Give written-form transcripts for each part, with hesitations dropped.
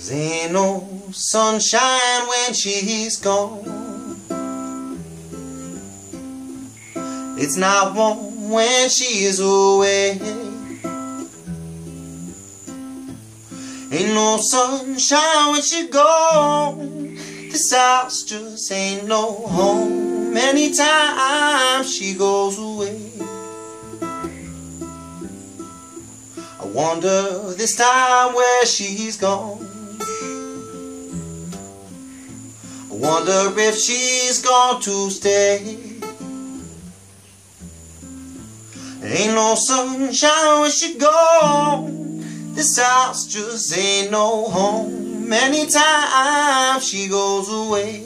Ain't no sunshine when she's gone. It's not warm when she is away. Ain't no sunshine when she gone. This house just ain't no home anytime she goes away. I wonder this time where she's gone. I wonder if she's gone to stay. Ain't no sunshine when she gone. This house just ain't no home anytime she goes away.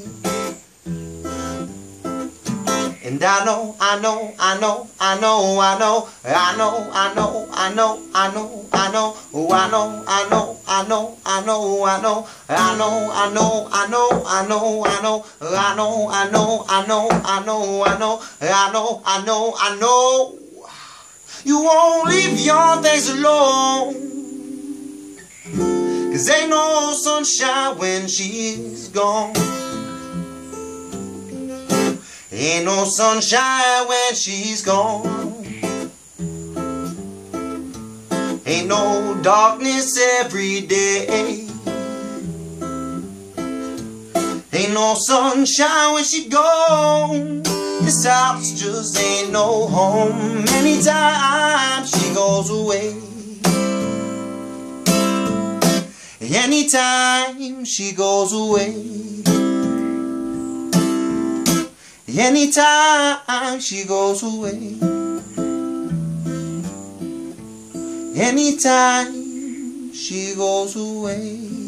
And I know, I know, I know, I know, I know, I know, I know, I know, I know, I know, oh I know, I know, I know, I know, I know, I know, I know, I know, I know, I know, I know, I know, I know, I know, I know, I know, I know, I know. You won't leave your things alone, 'cause ain't no sunshine when she's gone. Ain't no sunshine when she's gone. Ain't no darkness every day. Ain't no sunshine when she's gone. This house just ain't no home anytime she goes away. Anytime she goes away. Anytime she goes away. Anytime she goes away.